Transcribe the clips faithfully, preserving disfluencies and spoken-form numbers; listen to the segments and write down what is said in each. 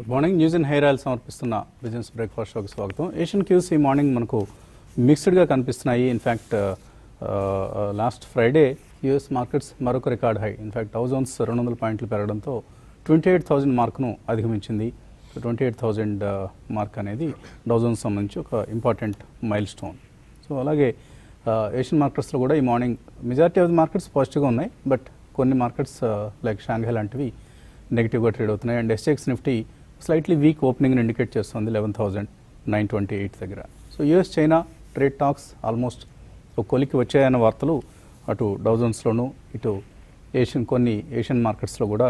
Good morning. News and hair oil సమర్పిస్తున్న business breakfast షోకి స్వాగతం. ఏషియన్ క్యూస్ ఈ మార్నింగ్ మనకు మిక్స్డ్గా కనిపిస్తున్నాయి. In fact last Friday US markets మరొక record high. In fact Dow Jones రెండు వందల పాయింట్లు పెరగడంతో ట్వంటీ ఎయిట్ థౌజండ్ మార్క్ను అధిగమించింది. ట్వంటీ ఎయిట్ థౌజండ్ మార్క్ అనేది డౌ జోన్స్ సంబంధించి ఒక ఇంపార్టెంట్ మైల్ స్టోన్. సో అలాగే ఏషియన్ మార్కెట్స్లో కూడా ఈ morning majority of the markets పాజిటివ్గా ఉన్నాయి. బట్ కొన్ని మార్కెట్స్ లైక్ షాంఘై లాంటివి నెగిటివ్గా ట్రేడ్ అవుతున్నాయి. And SX Nifty slightly weak ఓపెనింగ్ని ఇండికేట్ చేస్తుంది eleven thousand nine twenty eight దగ్గర. So US China trade talks almost ఒక కొలికి వచ్చాయన్న వార్తలు అటు డౌ జోన్స్లోనూ ఇటు ఏషియన్ కొన్ని ఏషియన్ మార్కెట్స్లో కూడా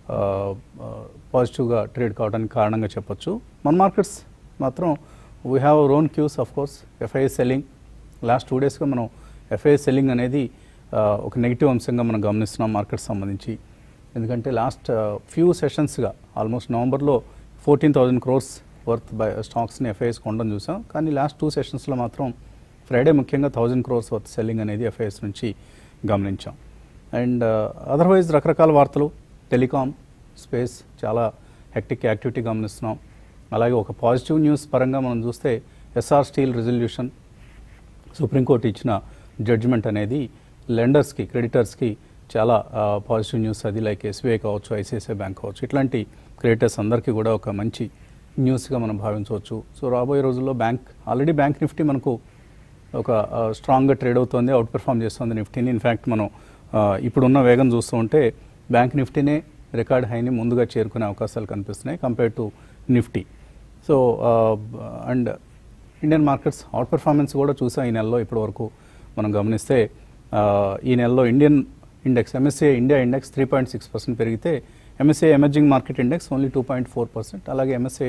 పాజిటివ్గా ట్రేడ్ కావడానికి కారణంగా చెప్పొచ్చు. మన మార్కెట్స్ మాత్రం we have our own cues. Of course FII selling last two డేస్గా మనం ఎఫ్ఐఐ సెల్లింగ్ అనేది ఒక నెగిటివ్ అంశంగా మనం గమనిస్తున్నాం మార్కెట్స్ సంబంధించి. ఎందుకంటే లాస్ట్ ఫ్యూ సెషన్స్గా ఆల్మోస్ట్ నవంబర్లో fourteen thousand crores worth buy స్టాక్స్ని ఎఫ్ఐఎస్ కొనడం చూసాం. కానీ లాస్ట్ టూ సెషన్స్లో మాత్రం ఫ్రైడే ముఖ్యంగా థౌజండ్ క్రోర్స్ వర్త్ సెల్లింగ్ అనేది ఎఫ్ఐఎస్ నుంచి గమనించాం. అండ్ అదర్వైజ్ రకరకాల వార్తలు, టెలికాం స్పేస్ చాలా హెక్టిక్ యాక్టివిటీ గమనిస్తున్నాం. అలాగే ఒక పాజిటివ్ న్యూస్ పరంగా మనం చూస్తే ఎస్ఆర్ స్టీల్ రిజల్యూషన్ సుప్రీంకోర్టు ఇచ్చిన జడ్జిమెంట్ అనేది లెండర్స్కి క్రెడిటర్స్కి చాలా పాజిటివ్ న్యూస్. అది లైక్ ఎస్బీఐ కావచ్చు, ఐసిఐసిఐ బ్యాంక్ కావచ్చు, ఇట్లాంటి క్రెడిటర్స్ అందరికీ కూడా ఒక మంచి న్యూస్గా మనం భావించవచ్చు. సో రాబోయే రోజుల్లో బ్యాంక్ ఆల్రెడీ బ్యాంక్ నిఫ్టీ మనకు ఒక స్ట్రాంగ్గా ట్రేడ్ అవుతుంది, అవుట్ పెర్ఫామ్ చేస్తుంది నిఫ్టీని. ఇన్ఫ్యాక్ట్ మనం ఇప్పుడున్న వేగం చూస్తూ ఉంటే బ్యాంక్ నిఫ్టీనే రికార్డ్ హైని ముందుగా చేరుకునే అవకాశాలు కనిపిస్తున్నాయి compare to Nifty. So and Indian markets outperformance కూడా చూసాం ఈ నెలలో. ఇప్పటి వరకు మనం గమనిస్తే ఈ నెలలో Indian index MSCI India index three point six percent పెరిగితే MSCI emerging market index only two point four percent అలాగే MSCI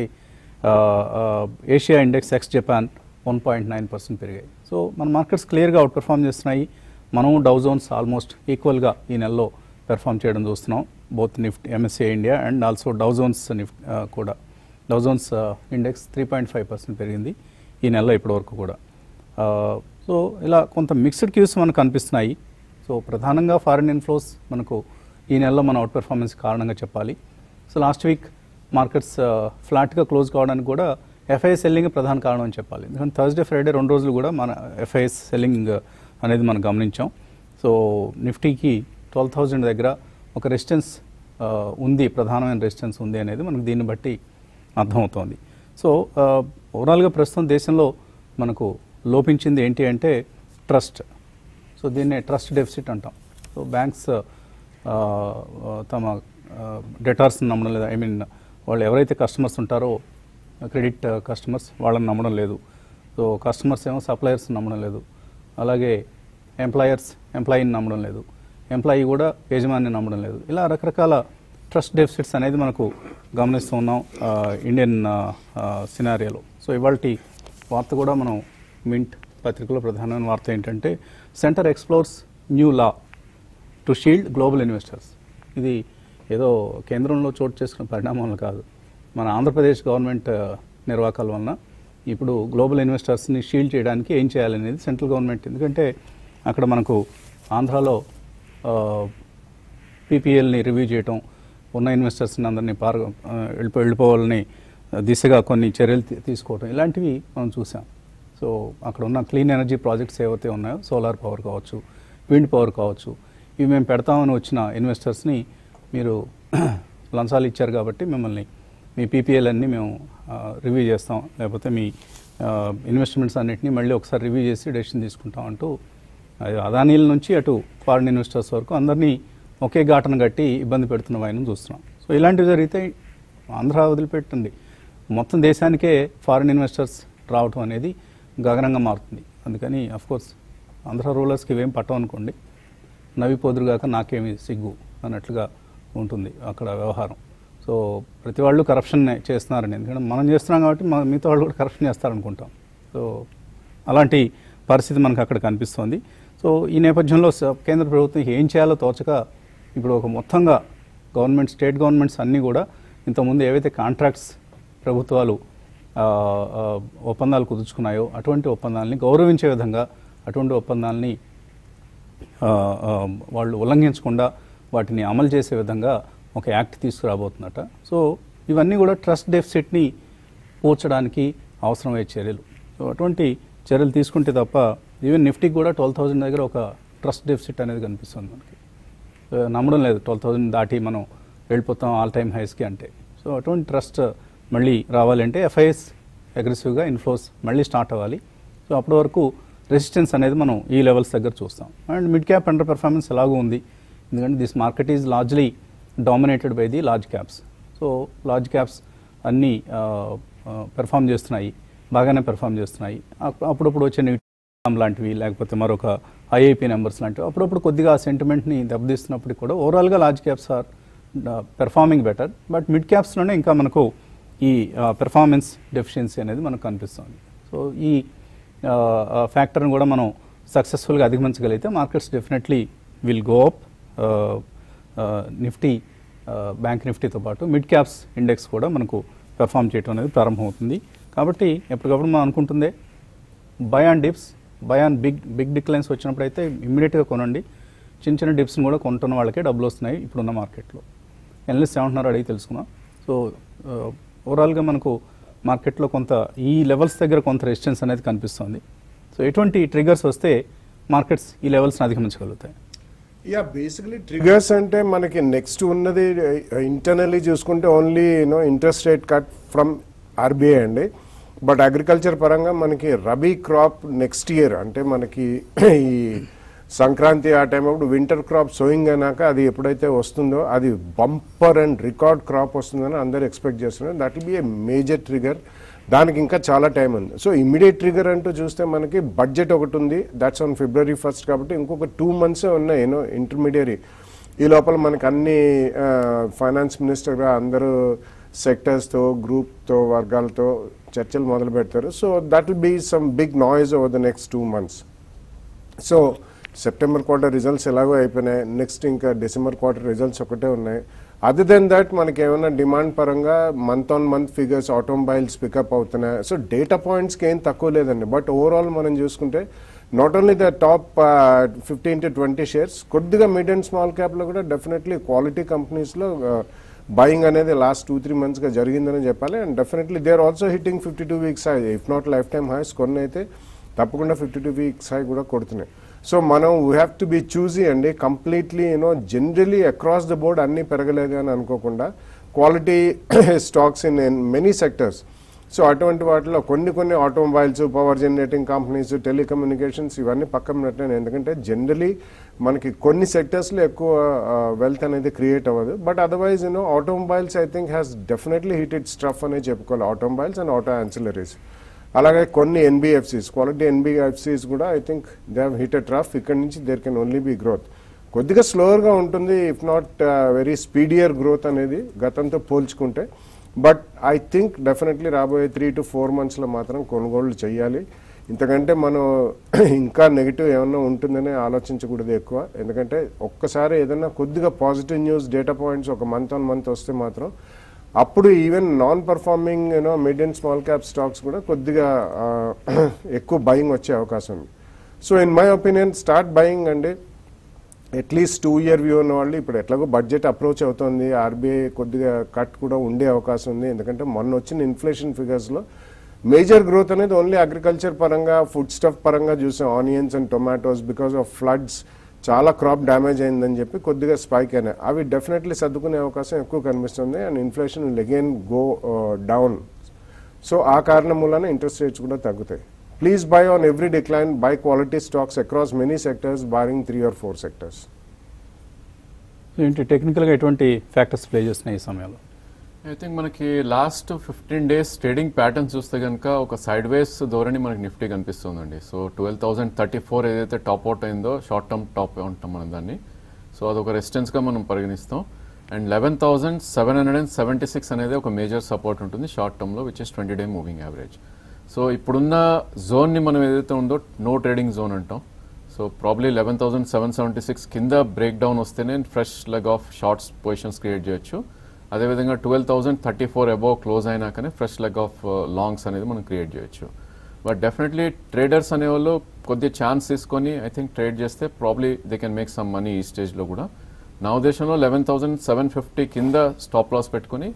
Asia index ex Japan one point nine percent పెరిగాయి. సో మన మార్కెట్స్ క్లియర్గా అవుట్ పెర్ఫామ్ చేస్తున్నాయి. మనం డౌ Jones almost ఈక్వల్గా ఈ నెలలో పెర్ఫామ్ చేయడం చూస్తున్నాం. Both Nifty MSCI India and also Dow Jones Nifty కూడా Dow Jones index three point five percent పెరిగింది ఈ నెలలో ఇప్పటి వరకు కూడా. సో ఇలా కొంత మిక్స్డ్ క్యూస్ మనకు కనిపిస్తున్నాయి. సో ప్రధానంగా ఫారిన్ ఇన్ఫ్లోస్ మనకు ఈ నెలలో మన అవుట్ పెర్ఫార్మెన్స్ కారణంగా చెప్పాలి. సో లాస్ట్ వీక్ మార్కెట్స్ ఫ్లాట్గా క్లోజ్ కావడానికి కూడా ఎఫ్ఐఎస్ సెల్లింగ్ ప్రధాన కారణం అని చెప్పాలి. ఎందుకంటే థర్స్డే ఫ్రైడే రెండు రోజులు కూడా మన ఎఫ్ఐఎస్ సెల్లింగ్ అనేది మనం గమనించాం. సో నిఫ్టీకి ట్వెల్వ్ థౌజండ్ దగ్గర ఒక రెసిస్టెన్స్ ఉంది, ప్రధానమైన రెసిస్టెన్స్ ఉంది అనేది మనకు దీన్ని బట్టి అర్థమవుతోంది. సో ఓవరాల్గా ప్రస్తుతం దేశంలో మనకు లోపించింది ఏంటి అంటే ట్రస్ట్. సో దీన్నే ట్రస్ట్ డెఫిసిట్ అంటాం. సో బ్యాంక్స్ తమ డెటార్స్ని నమ్మడం లేదు. ఐ మీన్ వాళ్ళు ఎవరైతే కస్టమర్స్ ఉంటారో క్రెడిట్ కస్టమర్స్ వాళ్ళని నమ్మడం లేదు. సో కస్టమర్స్ ఏమో సప్లయర్స్ని నమ్మడం లేదు. అలాగే ఎంప్లాయర్స్ ఎంప్లాయీని నమ్మడం లేదు. ఎంప్లాయీ కూడా యజమానిని నమ్మడం లేదు. ఇలా రకరకాల ట్రస్ట్ డెఫిసిట్స్ అనేది మనకు గమనిస్తూ ఉన్నాం ఇండియన్ సినారియోలో. సో ఇవాళ వార్త కూడా మనం మింట్ పత్రికలో ప్రధానమైన వార్త ఏంటంటే centre explores new law to shield global investors. ఇది ఏదో కేంద్రంలో చోటు చేసుకున్న పరిణామాలు కాదు, మన ఆంధ్రప్రదేశ్ గవర్నమెంట్ నిర్వాహకాల వలన ఇప్పుడు గ్లోబల్ ఇన్వెస్టర్స్ని షీల్డ్ చేయడానికి ఏం చేయాలనేది సెంట్రల్ గవర్నమెంట్. ఎందుకంటే అక్కడ మనకు ఆంధ్రాలో పీపీఎల్ని రివ్యూ చేయటం, ఉన్న ఇన్వెస్టర్స్ని అందరినీ పార్ వెళ్ళిపో వెళ్ళిపోవాలని దిశగా కొన్ని చర్యలు తీసుకోవటం ఇలాంటివి మనం చూసాం. సో అక్కడ ఉన్న క్లీన్ ఎనర్జీ ప్రాజెక్ట్స్ ఏవైతే ఉన్నాయో సోలార్ పవర్ కావచ్చు, విండ్ పవర్ కావచ్చు, ఇవి మేము పెడతామని వచ్చిన ఇన్వెస్టర్స్ని మీరు లంచాలు ఇచ్చారు కాబట్టి మిమ్మల్ని మీ పీపీఎల్ అన్నీ మేము రివ్యూ చేస్తాం, లేకపోతే మీ ఇన్వెస్ట్మెంట్స్ అన్నింటినీ మళ్ళీ ఒకసారి రివ్యూ చేసి డెసిషన్ తీసుకుంటాం అంటూ అదానీల నుంచి అటు ఫారిన్ ఇన్వెస్టర్స్ వరకు అందరినీ ఒకే ఘాటను కట్టి ఇబ్బంది పెడుతున్న వైనం చూస్తున్నాం. సో ఇలాంటివి జరిగితే ఆంధ్ర వదిలిపెట్టండి, మొత్తం దేశానికే ఫారిన్ ఇన్వెస్టర్స్ రావటం అనేది గగనంగా మారుతుంది. అందుకని అఫ్కోర్స్ ఆంధ్ర రూలర్స్కి ఇవేం పట్టం అనుకోండి, నవి పోదురుగాక నాకేమి సిగ్గు అన్నట్లుగా ఉంటుంది అక్కడ వ్యవహారం. సో ప్రతి వాళ్ళు కరప్షన్ చేస్తున్నారని, ఎందుకంటే మనం చేస్తున్నాం కాబట్టి మా మిగతా వాళ్ళు కూడా కరప్షన్ చేస్తారనుకుంటాం. సో అలాంటి పరిస్థితి మనకు అక్కడ కనిపిస్తోంది. సో ఈ నేపథ్యంలో కేంద్ర ప్రభుత్వం ఏం చేయాలో తోచక ఇప్పుడు ఒక మొత్తంగా గవర్నమెంట్ స్టేట్ గవర్నమెంట్స్ అన్నీ కూడా ఇంతకుముందు ఏవైతే కాంట్రాక్ట్స్ ప్రభుత్వాలు ఒప్పందాలు కుదుర్చుకున్నాయో అటువంటి ఒప్పందాలని గౌరవించే విధంగా, అటువంటి ఒప్పందాలని వాళ్ళు ఉల్లంఘించకుండా వాటిని అమలు చేసే విధంగా ఒక యాక్ట్ తీసుకురాబోతున్నట. సో ఇవన్నీ కూడా ట్రస్ట్ డెఫిసిట్ని పోర్చడానికి అవసరమయ్యే చర్యలు. సో అటువంటి చర్యలు తీసుకుంటే తప్ప ఈవెన్ నిఫ్టీకి కూడా ట్వెల్వ్ థౌసండ్ దగ్గర ఒక ట్రస్ట్ డెఫిసిట్ అనేది కనిపిస్తుంది మనకి. నమ్మడం లేదు ట్వెల్వ్ థౌసండ్ దాటి మనం వెళ్ళిపోతాం ఆల్ టైమ్ హైస్కి అంటే. సో అటువంటి ట్రస్ట్ మళ్ళీ రావాలంటే ఎఫ్ఐఎస్ అగ్రెసివ్గా ఇన్ఫ్లోస్ మళ్ళీ స్టార్ట్ అవ్వాలి. సో అప్పటి వరకు రెసిస్టెన్స్ అనేది మనం ఈ లెవెల్స్ దగ్గర చూస్తాం. And mid cap underperformance ఎలాగూ ఉంది, ఎందుకంటే this market is largely dominated by the large caps. So large caps అన్నీ పెర్ఫామ్ చేస్తున్నాయి, బాగానే పెర్ఫామ్ చేస్తున్నాయి. అప్పుడప్పుడు వచ్చే నెగిటివ్ లాంటివి లేకపోతే మరొక ఐఐపి నెంబర్స్ లాంటివి అప్పుడప్పుడు కొద్దిగా ఆ సెంటిమెంట్ని దెబ్బతీస్తున్నప్పటికీ కూడా ఓవరాల్గా large caps are performing better. But mid క్యాప్స్లోనే ఇంకా మనకు ఈ పెర్ఫార్మెన్స్ డెఫిషియన్సీ అనేది మనకు కనిపిస్తుంది. సో ఈ ఫ్యాక్టర్ని కూడా మనం సక్సెస్ఫుల్గా అధిగమించగలిగితే markets definitely will go up. Nifty bank నిఫ్టీతో పాటు మిడ్ క్యాప్స్ ఇండెక్స్ కూడా మనకు పెర్ఫామ్ చేయడం అనేది ప్రారంభమవుతుంది. కాబట్టి ఎప్పటికప్పుడు మనం అనుకుంటుందే buy on dips, buy on big big declines వచ్చినప్పుడు అయితే ఇమ్మీడియట్గా కొనండి. చిన్న చిన్న డిప్స్ని కూడా కొంటున్న వాళ్ళకే డబ్బులు వస్తున్నాయి ఇప్పుడున్న మార్కెట్లో. ఎనలిస్ట్ ఏమంటున్నారో అడిగి తెలుసుకున్నాం. సో ఓవరాల్గా మనకు మార్కెట్లో కొంత ఈ లెవెల్స్ దగ్గర కొంత రెసిస్టెన్స్ అనేది కనిపిస్తుంది. సో ఎటువంటి ట్రిగర్స్ వస్తే మార్కెట్స్ ఈ లెవెల్స్ని అధిగమించగలుగుతాయి? యా బేసికలీ ట్రిగర్స్ అంటే మనకి నెక్స్ట్ ఉన్నది ఇంటర్నల్లీ చూసుకుంటే only you know interest rate cut from RBI అండి. బట్ అగ్రికల్చర్ పరంగా మనకి రబీ క్రాప్ నెక్స్ట్ ఇయర్ అంటే మనకి ఈ సంక్రాంతి ఆ టైం అప్పుడు వింటర్ క్రాప్ సోయింగ్ అయినాక అది ఎప్పుడైతే వస్తుందో అది బంపర్ అండ్ రికార్డ్ క్రాప్ వస్తుందని అందరూ ఎక్స్పెక్ట్ చేస్తున్నారు. That will be a major trigger. దానికి ఇంకా చాలా టైం ఉంది. సో ఇమ్మీడియట్ ట్రిగర్ అంటూ చూస్తే మనకి బడ్జెట్ ఒకటి ఉంది, దట్స్ ఆన్ ఫిబ్రవరి ఫస్ట్. కాబట్టి ఇంకొక టూ మంత్సే ఉన్నాయి యూనో ఇంటర్మీడియరీ. ఈ లోపల మనకి అన్ని ఫైనాన్స్ మినిస్టర్గా అందరూ సెక్టర్స్తో గ్రూప్తో వర్గాలతో చర్చలు మొదలు పెడతారు. So that will be some big noise over the next two months. So September quarter results ఎలాగో అయిపోయినాయి, నెక్స్ట్ ఇంకా డిసెంబర్ క్వార్టర్ రిజల్ట్స్ ఒకటే ఉన్నాయి. అదర్ దెన్ దట్ మనకి ఏమైనా డిమాండ్ పరంగా month on month figures automobiles pickup అవుతున్నాయి. సో డేటా పాయింట్స్కి ఏం తక్కువ లేదండి. బట్ ఓవరాల్ మనం చూసుకుంటే not only the top fifteen to twenty shares, కొద్దిగా మిడ్ అండ్ స్మాల్ క్యాప్లో కూడా డెఫినెట్లీ క్వాలిటీ కంపెనీస్లో బయింగ్ అనేది లాస్ట్ టూ త్రీ మంత్స్గా జరిగిందని చెప్పాలి. And definitely they are also hitting fifty two weeks high, if not lifetime highs. కొన్ని అయితే తప్పకుండా ఫిఫ్టీ టూ వీక్స్ హై కూడా కొడుతున్నాయి. సో మనం we have to be choosy అండి. Completely you know generally across the board అన్నీ పెరగలేదు అని అనుకోకుండా quality stocks in many sectors. So అటువంటి వాటిలో కొన్ని కొన్ని automobiles, power generating companies, telecommunications ఇవన్నీ పక్కన పెట్టాను. ఎందుకంటే జనరలీ మనకి కొన్ని సెక్టర్స్లో ఎక్కువ వెల్త్ అనేది క్రియేట్ అవ్వదు. But otherwise you know automobiles I think has definitely hit it trough అనే చెప్పుకోవాలి. Automobiles and auto ancillaries. అలాగే కొన్ని ఎన్బిఎఫ్సిస్, క్వాలిటీ ఎన్బిఎఫ్సిస్ కూడా I think they have hit a trough. ఇక్కడ నుంచి there can only be growth. కొద్దిగా స్లోవర్గా ఉంటుంది, if not very speedier growth అనేది గతంతో పోల్చుకుంటే. బట్ ఐ థింక్ డెఫినెట్లీ రాబోయే త్రీ టు ఫోర్ మంత్స్లో మాత్రం కొనుగోళ్లు చేయాలి. ఇంతకంటే మనం ఇంకా నెగిటివ్ ఏమన్నా ఉంటుందని ఆలోచించకూడదు ఎక్కువ. ఎందుకంటే ఒక్కసారి ఏదన్నా కొద్దిగా పాజిటివ్ న్యూస్ డేటా పాయింట్స్ ఒక మంత్ ఆన్ మంత్ వస్తే మాత్రం అప్పుడు even non performing you know mid and small cap stocks కూడా కొద్దిగా ఎక్కువ బయింగ్ వచ్చే అవకాశం ఉంది. So in my opinion start buying అండి. అట్లీస్ట్ టూ ఇయర్ వ్యూ ఉన్న వాళ్ళు ఇప్పుడు ఎట్లాగో బడ్జెట్ అప్రోచ్ అవుతుంది, ఆర్బీఐ కొద్దిగా కట్ కూడా ఉండే అవకాశం ఉంది. ఎందుకంటే మొన్న వచ్చిన ఇన్ఫ్లేషన్ ఫిగర్స్లో మేజర్ గ్రోత్ అనేది ఓన్లీ అగ్రికల్చర్ పరంగా, ఫుడ్ స్టఫ్ పరంగా చూసాం. Onions and tomatoes because of floods చాలా క్రాప్ డ్యామేజ్ అయిందని చెప్పి కొద్దిగా స్పైక్ అయినాయి. అవి డెఫినెట్లీ సర్దుకునే అవకాశం ఎక్కువ కనిపిస్తుంది. And inflation will again go down. So ఆ కారణం వలన ఇంట్రెస్ట్ రేట్స్ కూడా తగ్గుతాయి. Please buy on every decline, buy quality stocks across many sectors barring three or four sectors. ఏంటి టెక్నికల్గా ఎటువంటి ఫ్యాక్టర్స్ ప్లే చేస్తున్నాయి ఈ సమయంలో? ఐ థింక్ మనకి last fifteen days trading patterns చూస్తే కనుక ఒక సైడ్ వేస్ ధోరణి మనకి నిఫ్టీ కనిపిస్తుందండి. So twelve thousand thirty four ఏదైతే టాప్ అవుట్ అయిందో షార్ట్ టర్మ్ టాప్ ఉంటాం మనం దాన్ని. సో అదొక రెసిస్టెన్స్గా మనం పరిగణిస్తాం. అండ్ eleven thousand seven hundred and seventy six అనేది ఒక మేజర్ సపోర్ట్ ఉంటుంది షార్ట్ టర్మ్లో, which is twenty day moving average. So ఇప్పుడున్న జోన్ని మనం ఏదైతే ఉందో నో ట్రేడింగ్ జోన్ అంటాం. So probably eleven thousand seven seventy six కింద బ్రేక్ డౌన్ వస్తేనే fresh leg of shorts positions create చేయొచ్చు. అదేవిధంగా twelve thousand thirty four above close అయినాకనే ఫ్రెష్ లెగ్ ఆఫ్ లాంగ్స్ అనేది మనం క్రియేట్ చేయొచ్చు. బట్ డెఫినెట్లీ ట్రేడర్స్ అనేవాళ్ళు కొద్దిగా ఛాన్స్ తీసుకొని ఐ థింక్ ట్రేడ్ చేస్తే probably they can make some money ఈ స్టేజ్లో కూడా. నా ఉద్దేశంలో లెవెన్ థౌసండ్ సెవెన్ ఫిఫ్టీ కింద స్టాప్ లాస్ పెట్టుకుని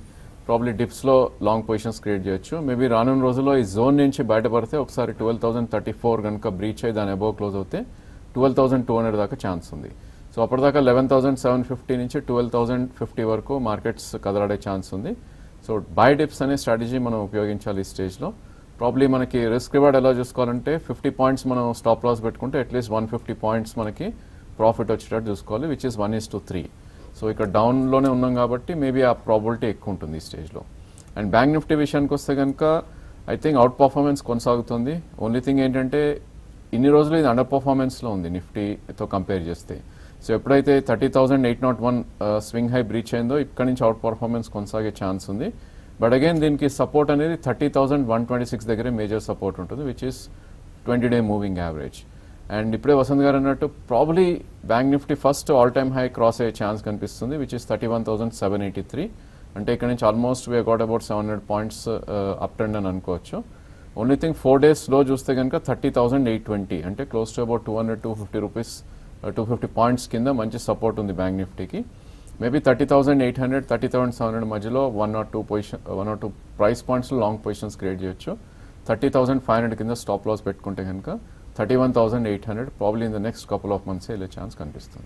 ప్రాబ్లీ డిప్స్లో లాంగ్ పొజిషన్స్ క్రియేట్ చేయొచ్చు. మేబీ రానున్న రోజుల్లో ఈ జోన్ నుంచి బయటపడితే ఒకసారి ట్వెల్వ్ థౌసండ్ థర్టీ ఫోర్ కనుక బ్రీచ్ అయ్యి దాని అబోవ్ క్లోజ్ అవుతే ట్వెల్వ్ థౌసండ్ టూ హండ్రెడ్ దాకా ఛాన్స్ ఉంది. సో అప్పటిదాకా లెవెన్ థౌసండ్ సెవెన్ ఫిఫ్టీ నుంచి ట్వెల్వ్ థౌసండ్ ఫిఫ్టీ వరకు మార్కెట్స్ కదలాడే ఛాన్స్ ఉంది. సో బై డిప్స్ అనే స్ట్రాటజీ మనం ఉపయోగించాలి ఈ స్టేజ్లో. ప్రాబ్లీ మనకి రిస్క్ రివార్డ్ ఎలా చూసుకోవాలంటే ఫిఫ్టీ పాయింట్స్ మనం స్టాప్ లాస్ పెట్టుకుంటే అట్లీస్ట్ వన్ ఫిఫ్టీ పాయింట్స్ మనకి ప్రాఫిట్ వచ్చేటట్టు చూసుకోవాలి, which is one is to three. So ఇక్కడ డౌన్లోనే ఉన్నాం కాబట్టి మేబీ ఆ ప్రాబిలిటీ ఎక్కువ ఉంటుంది ఈ స్టేజ్లో. అండ్ బ్యాంక్ నిఫ్టీ విషయానికి వస్తే కనుక ఐ థింక్ అవుట్ పర్ఫార్మెన్స్ కొనసాగుతుంది. ఓన్లీ థింగ్ ఏంటంటే ఇన్ని రోజులు ఇది అండర్ పర్ఫార్మెన్స్లో ఉంది నిఫ్టీతో కంపేర్ చేస్తే. సో ఎప్పుడైతే thirty thousand eight not one swing high breach అయిందో ఇక్కడ నుంచి అవుట్ పర్ఫార్మెన్స్ కొనసాగే ఛాన్స్ ఉంది. బట్ అగైన్ దీనికి సపోర్ట్ అనేది thirty thousand one twenty six దగ్గరే మేజర్ సపోర్ట్ ఉంటుంది, which is twenty day moving average. And ఇప్పుడే వసంత్ గారు అన్నట్టు probably bank Nifty first all time high cross అయ్యే ఛాన్స్ కనిపిస్తుంది, which is thirty one thousand seven eighty three. అంటే ఇక్కడ నుంచి almost we got about seven hundred points up trend అని అనుకోవచ్చు. ఓన్లీ థింగ్ ఫోర్ డేస్ లో చూస్తే కనుక థర్టీ థౌసండ్ ఎయిట్ ట్వంటీ అంటే close to about two hundred two fifty rupees two fifty points కింద మంచి సపోర్ట్ ఉంది బ్యాంక్ నిఫ్టీకి. Maybe thirty thousand eight hundred thirty thousand seven hundred మధ్యలో one or two position one or two price పాయింట్స్లో long positions create చేయొచ్చు. Thirty thousand five hundred కింద stop loss పెట్టుకుంటే కనుక thirty one thousand eight hundred probably in the next couple of months వెళ్ళే chance కనిపిస్తుంది.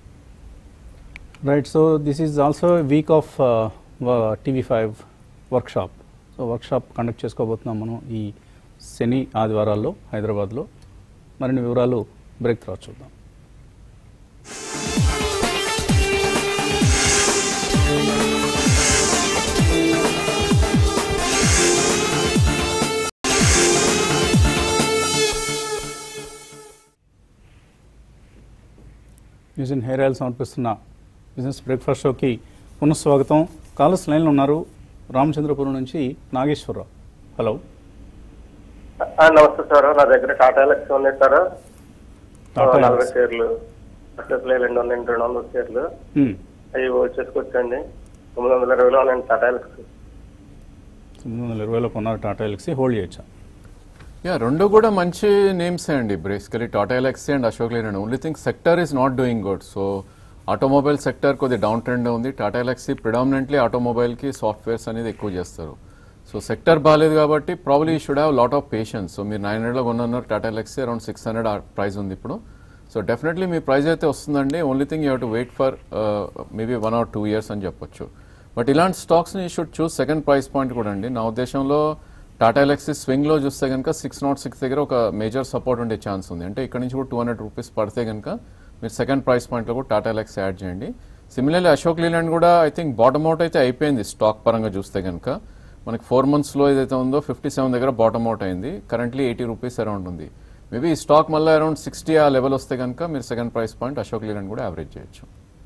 Right. So this is also week of TV five workshop. So workshop conduct చేసుకోబోతున్నాం మనం ఈ శని ఆదివారాల్లో హైదరాబాద్లో. మరిన్ని వివరాలు బ్రేక్ తర్వాత చూద్దాం. న్యూస్ అండ్ హెయిర్ ఆయిల్ సమర్పిస్తున్న బిజినెస్ బ్రేక్ఫాస్ట్ షోకి పునఃస్వాగతం. కాలర్స్ లైన్లో ఉన్నారు. రామచంద్రపురం నుంచి నాగేశ్వరరావు. హలో. నమస్తే సార్. నా దగ్గర టాటా ఎలక్స్ ఉన్నాయి సార్, నలభై షేర్లు అసలు రెండు వందల రెండు వందల షేర్లు అవి వచ్చేసుకొచ్చండి. తొమ్మిది వందల ఇరవైలో ఉన్నాయండి టాటా ఎలక్స్. తొమ్మిది వందల ఇరవైలో కొన్నారు టాటా ఎలక్సీ, హోల్డ్ చేయొచ్చా? యా, రెండు కూడా మంచి నేమ్సే అండి. Basically Tata Elxsi and Ashok Leyland. Only thing sector is not doing good. So automobile sector కొద్దిగా డౌన్ ట్రెండ్ ఉంది. టాటా ఎలక్సీ ప్రిడామినెంట్లీ ఆటోమొబైల్కి సాఫ్ట్వేర్స్ అనేది ఎక్కువ చేస్తారు. సో సెక్టర్ బాగాలేదు కాబట్టి probably should have lot of patience. So మీరు నైన్ హండ్రెడ్లో కొన్నారు Tata Elxsi, around six hundred price ఉంది ఇప్పుడు. సో డెఫినెట్లీ మీ ప్రైస్ అయితే వస్తుందండి. Only thing you have to wait for maybe one or two years అని చెప్పొచ్చు. బట్ ఇలాంటి స్టాక్స్ని you should choose second price point కూడా అండి. నా ఉద్దేశంలో టాటా ఎలక్సీ స్వింగ్లో చూస్తే కనుక సిక్స్ నాట్ సిక్స్ దగ్గర ఒక మేజర్ సపోర్ట్ ఉండే ఛాన్స్ ఉంది. అంటే ఇక్కడ నుంచి కూడా టూ హండ్రెడ్ రూపీస్ పడితే కనుక మీరు సెకండ్ ప్రైస్ పాయింట్లో కూడా టాటా ఎలక్సీ యాడ్ చేయండి. సిమిలర్లీ అశోక్ లేలాండ్ కూడా ఐ థింక్ బాటమ్ అవుట్ అయితే అయిపోయింది స్టాక్ పరంగా చూస్తే కనుక. మనకి ఫోర్ మంత్స్లో ఏదైతే ఉందో ఫిఫ్టీ సెవెన్ దగ్గర బాటమ్ అవుట్ అయింది. కరెంట్లీ ఎయిటీ రూపీస్ అరౌండ్ ఉంది. మేబీ ఈ స్టాక్ మళ్ళీ అరౌండ్ సిక్స్టీ ఆ లెవెల్ వస్తే కనుక మీరు second price point Ashok Leyland కూడా యావరేజ్ చేయొచ్చు.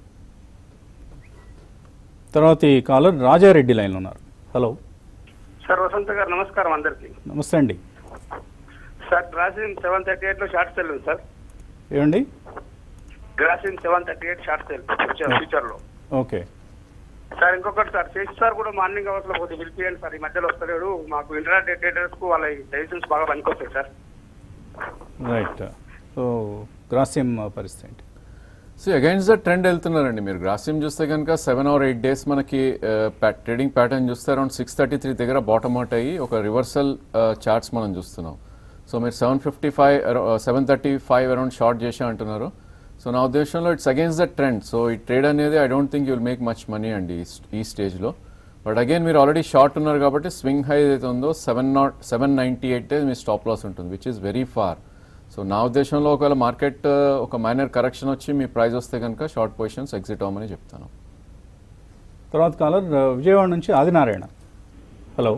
తర్వాత ఈ కాలర్ రాజారెడ్డి లైన్లో ఉన్నారు. Hello sir. వసంత్ గారు నమస్కారం అందరికి. నమస్తే అండి. Sir Grasim seven thirty eight లో షార్ట్ సెల్ ఉంది సార్. ఏమండి? Grasim seven thirty eight short sell future లో. Okay sir. ఇంకొకటి సార్, శేష్ సార్ కూడా మార్నింగ్ అవర్స్ లో కొద్దిగా పిలిపియండి సార్. ఈ మధ్యలో వస్తలేడు. మాకు ఇంటర్నెట్ ట్రేడర్స్ కు వాళ్ళ డెసిషన్స్ బాగా పనికొస్తాయి సార్. రైట్. సో గ్రాసిమ్ పరిస్థితి ఏంటి? సో అగైన్స్ ద ట్రెండ్ వెళ్తున్నారండి. మీరు గ్రాసిమ్ చూస్తే కనుక సెవెన్ ఆర్ ఎయిట్ డేస్ మనకి ట్రేడింగ్ ప్యాటర్న్ చూస్తే అరౌండ్ సిక్స్ థర్టీ త్రీ దగ్గర బాటమ్ అవుట్ అయ్యి ఒక రివర్సల్ చార్ట్స్ మనం చూస్తున్నాం. సో మీరు seven fifty five seven thirty five around short చేసా అంటున్నారు. సో నా ఉద్దేశంలో it's against the trend. So ఈ ట్రేడ్ అనేది I don't think you will make much money అండి ఈ స్టేజ్లో. బట్ అగైన్ మీరు ఆల్రెడీ షార్ట్ ఉన్నారు కాబట్టి స్వింగ్ హై ఏదైతే ఉందో seven nought seven ninety eight మీ స్టాప్ లాస్ ఉంటుంది, which is very far. So నా ఉద్దేశంలో ఒకవేళ మార్కెట్ ఒక మైనర్ కరెక్షన్ వచ్చి మీ ప్రైస్ వస్తే కనుక షార్ట్ పొజిషన్స్ ఎగ్జిట్ అవ్వమని చెప్తాను. తర్వాత కాలర్ విజయవాడ నుంచి ఆదినారాయణ. హలో.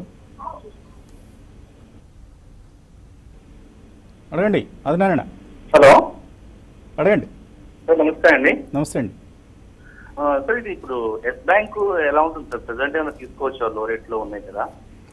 అడగండి ఆదినారాయణ. హలో అడగండి. సార్ నమస్తే అండి. నమస్తే అండి. సార్ ఇది ఇప్పుడు ఎస్ బ్యాంక్ ఎలా ఉంటుంది సార్? ప్రెసెంట్ ఏమైనా తీసుకోవచ్చు, లో రేట్లో ఉన్నాయి కదా.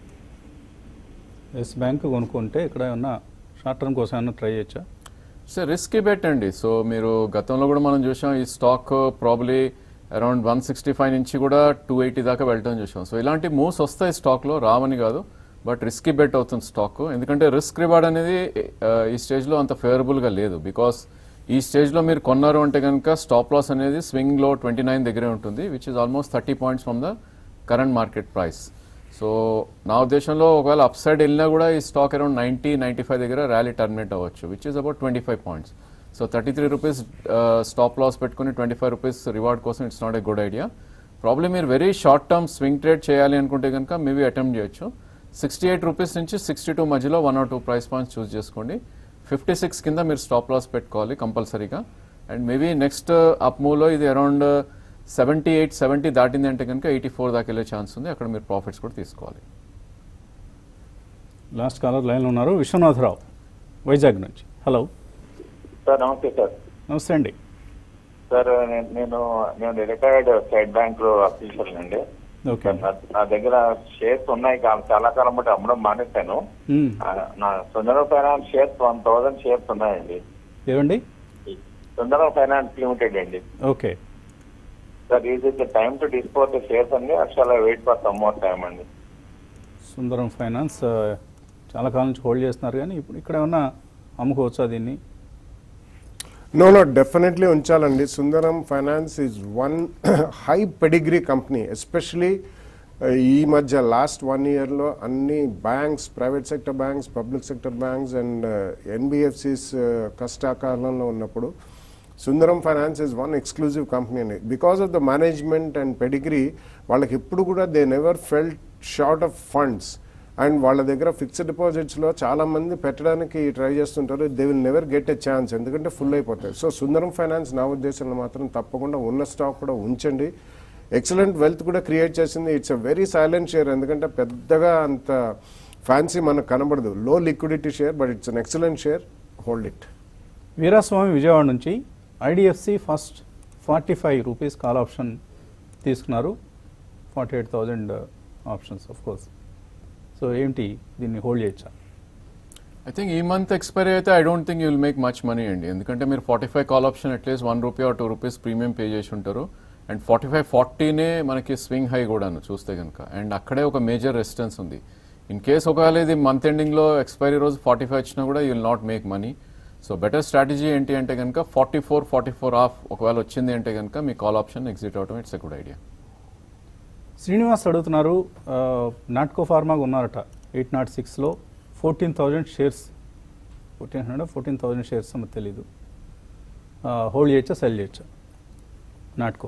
ఎస్ బ్యాంక్ కొనుక్కుంటే ఇక్కడ ఉన్న షార్ట్ టర్మ్ కోసం ఏమన్నా ట్రై చేయొచ్చా? సార్ రిస్కీ బెట్ అండి. సో మీరు గతంలో కూడా మనం చూసాం ఈ stock probably around one sixty five నుంచి కూడా టూ ఎయిటీ దాకా వెళ్ళటం చూసాం. సో ఇలాంటి మూవ్స్ వస్తాయి స్టాక్లో, రావని కాదు. బట్ రిస్కీ బెట్ అవుతుంది స్టాక్. ఎందుకంటే రిస్క్ రివార్డ్ అనేది ఈ స్టేజ్లో అంత ఫేవరబుల్గా లేదు. బికాస్ ఈ స్టేజ్లో మీరు కొన్నారు అంటే కనుక స్టాప్ లాస్ అనేది స్వింగ్లో ట్వంటీ నైన్ దగ్గరే ఉంటుంది, which is almost thirty points from the current market price. So నా ఉద్దేశంలో ఒకవేళ అప్ సైడ్ వెళ్ళినా కూడా ఈ stock around ninety ninety five దగ్గర ర్యాలీ టర్మినేట్ అవ్వచ్చు, which is about twenty five points. So thirty three rupees stop loss పెట్టుకుని twenty five rupees reward కోసం it's not a good idea. Problem మీరు very short term swing trade చేయాలి అనుకుంటే కనుక maybe attempt చేయొచ్చు. Sixty eight rupees నుంచి sixty two మధ్యలో one or two price points choose చేసుకోండి. ఫిఫ్టీ సిక్స్ కింద మీరు స్టాప్ లాస్ పెట్టుకోవాలి కంపల్సరీగా. అండ్ మేబీ నెక్స్ట్ అప్ మూవ్లో ఇది అరౌండ్ సెవెంటీ ఎయిట్ సెవెంటీ దాటింది అంటే కనుక ఎయిటీ ఫోర్ దాకా వెళ్ళే ఛాన్స్ ఉంది, అక్కడ మీరు ప్రాఫిట్స్ కూడా తీసుకోవాలి. లాస్ట్ కాలర్ లైన్లో ఉన్నారు, విశ్వనాథరావు వైజాగ్ నుంచి. Hello sir. నమస్తే సార్. నమస్తే అండి సార్. నేను నేను రిటైర్డ్ స్టేట్ బ్యాంక్ ఆఫీసర్ అండి. ఓకే. నా దగ్గర షేర్స్ ఉన్నాయి, చాలా కాలం బట్టి అమ్మడం మానేశాను. నా Sundaram Finance shares one thousand shares ఉన్నాయండి. ఏమండి? సుందరం ఫైనాన్స్ లిమిటెడ్ అండి. Okay sir. Is it the time to dispose the shares అండి, అసలు wait for some more time అండి? సుందరం ఫైనాన్స్ చాలా కాలం నుంచి హోల్డ్ చేస్తున్నారు, కానీ ఇప్పుడు ఇక్కడ ఏమన్నా అమ్ముకోవచ్చా దీన్ని? నో నో డెఫినెట్లీ ఉంచాలండి. Sundaram Finance is one high pedigree company. Especially ఈ మధ్య లాస్ట్ వన్ ఇయర్లో అన్ని banks, private sector banks, public sector banks and NBFCs కష్టాకాలంలో ఉన్నప్పుడు Sundaram Finance is one exclusive company అండి. Because of the management and pedigree వాళ్ళకి ఎప్పుడు కూడా they never felt short of funds. And వాళ్ళ దగ్గర ఫిక్స్డ్ డిపాజిట్స్లో చాలామంది పెట్టడానికి ట్రై చేస్తుంటారు. They will never get a chance, ఎందుకంటే ఫుల్ అయిపోతాయి. సో సుందరం ఫైనాన్స్ నా ఉద్దేశంలో మాత్రం తప్పకుండా ఉన్న స్టాక్ కూడా ఉంచండి. ఎక్సలెంట్ వెల్త్ కూడా క్రియేట్ చేసింది. It's a very silent share, ఎందుకంటే పెద్దగా అంత ఫ్యాన్సీ మనకు కనబడదు. Low liquidity share, but it's an excellent share. Hold it. Veeraswamy Vijayawada నుంచి IDFC First forty five rupees call option తీసుకున్నారు, forty eight thousand options of course. So ఏంటి దీన్ని హోల్డ్ చేయొచ్చా? ఐ థింక్ ఈ మంత్ ఎక్స్పైరీ అయితే I don't think you will make much money అండి, ఎందుకంటే మీరు forty five call option at least one rupee or two rupees premium pay చేసి ఉంటారు. అండ్ ఫార్టీ ఫైవ్ ఫార్టీనే మనకి స్వింగ్ హై కూడాను చూస్తే కనుక, అండ్ అక్కడే ఒక మేజర్ రెసిస్టెన్స్ ఉంది. ఇన్ కేస్ ఒకవేళ ఇది మంత్ ఎండింగ్లో ఎక్స్పైరీ రోజు ఫార్టీ ఫైవ్ వచ్చినా కూడా you will not make money. So better strategy ఏంటి అంటే కనుక forty four forty four of ఒకవేళ వచ్చింది అంటే కనుక మీ కాల్ ఆప్షన్ ఎగ్జిట్ అవడం it's a good idea. Srinivas అడుగుతున్నారు, నాట్కో ఫార్మాగా ఉన్నారట ఎయిట్ నాట్ సిక్స్లో fourteen thousand shares, fourteen hundred fourteen thousand shares అమ్మ తెలీదు, హోల్డ్ చేయొచ్చా సెల్ చేయొచ్చా నాట్కో?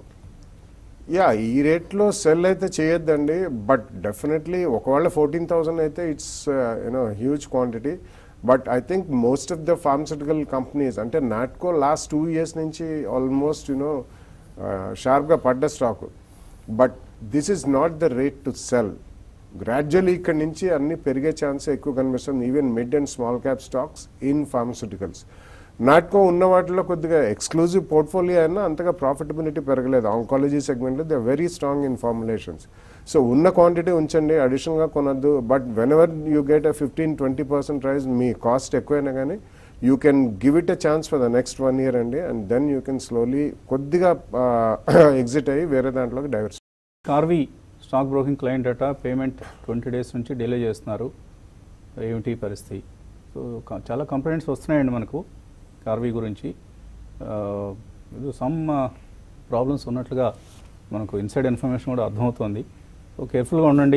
యా, ఈ రేట్లో సెల్ అయితే చేయొద్దండి, బట్ డెఫినెట్లీ ఒకవేళ ఫోర్టీన్ థౌజండ్ అయితే it's you know huge quantity. But I think most of the pharmaceutical companies అంటే నాట్కో లాస్ట్ టూ ఇయర్స్ నుంచి ఆల్మోస్ట్ యూనో షార్ప్గా పడ్డ stock. But this is not the rate to sell. Gradually ఇక్కడ నుంచి అన్ని పెరిగే ఛాన్స్ ఎక్కువ కనిపిస్తుంది, even mid and small cap stocks in pharmaceuticals. Natco ఉన్న వాటిలో కొద్దిగా ఎక్స్క్లూజివ్ పోర్ట్ఫోలియో అయినా అంతగా ప్రాఫిటబిలిటీ పెరగలేదు. ఆంకాలజీ సెగ్మెంట్లో they are very strong in formulations. So ఉన్న క్వాంటిటీ ఉంచండి, అడిషనల్గా కొనద్దు. But whenever you get a fifteen twenty percent rise, మీ కాస్ట్ ఎక్కువైనా కానీ you can give it a chance for the next one year అండి, and then you can slowly కొద్దిగా exit అయ్యి వేరే దాంట్లోకి diverse. Karvy Stock Broking client data payment twenty days నుంచి delay చేస్తున్నారు, ఏమిటి పరిస్థితి? సో చాలా కంప్లైంట్స్ వస్తున్నాయండి మనకు కార్వీ గురించి. ఇది సమ్ ప్రాబ్లమ్స్ ఉన్నట్లుగా మనకు ఇన్సైడ్ ఇన్ఫర్మేషన్ కూడా అర్థమవుతుంది. సో కేర్ఫుల్గా ఉండండి.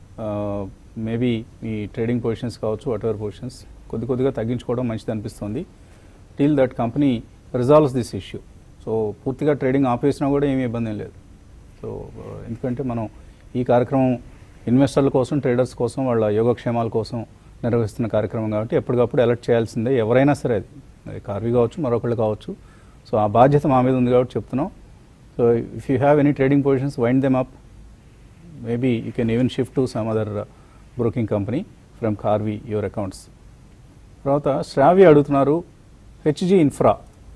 మేబీ మీ ట్రేడింగ్ పొజిషన్స్ కావచ్చు, వాట్ ఎవర్ పొజిషన్స్ కొద్ది కొద్దిగా తగ్గించుకోవడం మంచిది అనిపిస్తుంది, till that company resolves this issue. So పూర్తిగా ట్రేడింగ్ ఆపేసినా కూడా ఏమీ ఇబ్బంది లేదు. సో ఎందుకంటే మనం ఈ కార్యక్రమం ఇన్వెస్టర్ల కోసం, ట్రేడర్స్ కోసం, వాళ్ళ యోగక్షేమాల కోసం నిర్వహిస్తున్న కార్యక్రమం కాబట్టి ఎప్పటికప్పుడు అలర్ట్ చేయాల్సిందే ఎవరైనా సరే, అది అది కార్వీ కావచ్చు, మరొకళ్ళు కావచ్చు. సో ఆ బాధ్యత మా మీద ఉంది కాబట్టి చెప్తున్నాం. So if you have any trading positions, wind them up. Maybe you can even shift to some other broking company from Karvy your accounts. తర్వాత శ్రావ్య అడుగుతున్నారు, హెచ్జి ఇన్ఫ్రా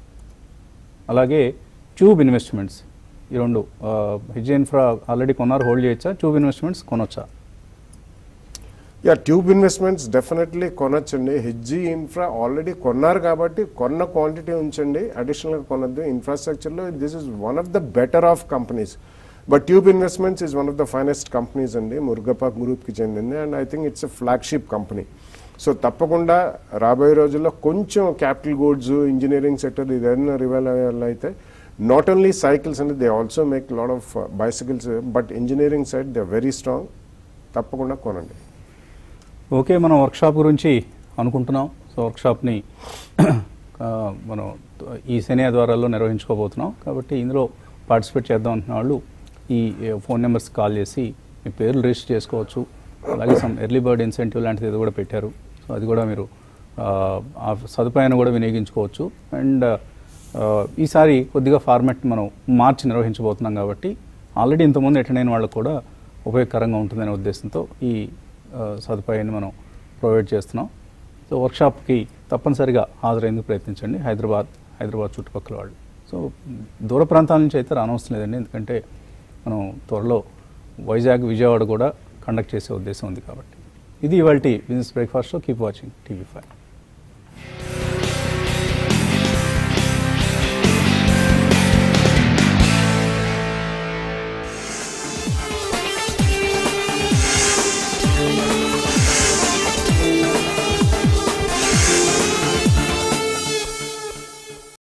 అలాగే ట్యూబ్ ఇన్వెస్ట్మెంట్స్, ఈ రెండు. హెచ్జి ఇన్ఫ్రా ఆల్రెడీ కొన్నారు, హోల్డ్ చేయొచ్చా? Tube Investments కొనొచ్చా? Yeah, Tube Investments definitely కొనొచ్చండి. HG Infra already కొన్నారు కాబట్టి కొన్న క్వాంటిటీ ఉంచండి, అడిషనల్గా కొనొద్దు. ఇన్ఫ్రాస్ట్రక్చర్లో this is one of the better of companies. But Tube Investments is one of the finest companies అండి, మురుగపాక్ గ్రూప్కి చెందింది, and I think it's a flagship company. So తప్పకుండా రాబోయే రోజుల్లో కొంచెం క్యాపిటల్ గూడ్స్, ఇంజనీరింగ్ సెక్టర్ ఇదైనా రివైల్ అయితే నాట్ ఓన్లీ సైకిల్స్ అండి, they also make lot of bicycles, but engineering side they very strong. తప్పకుండా కొనండి. ఓకే, మనం వర్క్షాప్ గురించి అనుకుంటున్నాం. సో వర్క్షాప్ని మనం ఈ శని ఆదివారాల్లో నిర్వహించుకోబోతున్నాం. కాబట్టి ఇందులో పార్టిసిపేట్ చేద్దాం అంటున్న వాళ్ళు ఈ ఫోన్ నెంబర్స్ కాల్ చేసి మీ పేర్లు రిజిస్టర్ చేసుకోవచ్చు. అలాగే సమ్ ఎర్లీ బర్డ్ ఇన్సెంటివ్ లాంటిది ఏదో కూడా పెట్టారు. సో అది కూడా మీరు ఆ సదుపాయాన్ని కూడా వినియోగించుకోవచ్చు. అండ్ ఈసారి కొద్దిగా ఫార్మాట్ మనం మార్చి నిర్వహించబోతున్నాం కాబట్టి ఆల్రెడీ ఇంతకుముందు అటెండ్ అయిన వాళ్ళకు కూడా ఉపయోగకరంగా ఉంటుందనే ఉద్దేశంతో ఈ సదుపాయాన్ని మనం ప్రొవైడ్ చేస్తున్నాం. సో వర్క్షాప్కి తప్పనిసరిగా హాజరైందుకు ప్రయత్నించండి. హైదరాబాద్ హైదరాబాద్ చుట్టుపక్కల వాళ్ళు. సో దూర ప్రాంతాల నుంచి అయితే రానవసరం లేదండి, ఎందుకంటే మనం త్వరలో వైజాగ్ విజయవాడ కూడా కండక్ట్ చేసే ఉద్దేశం ఉంది కాబట్టి. ఇది ఇవాల్టి బిజినెస్ బ్రేక్ఫాస్ట్లో. Keep watching TV five.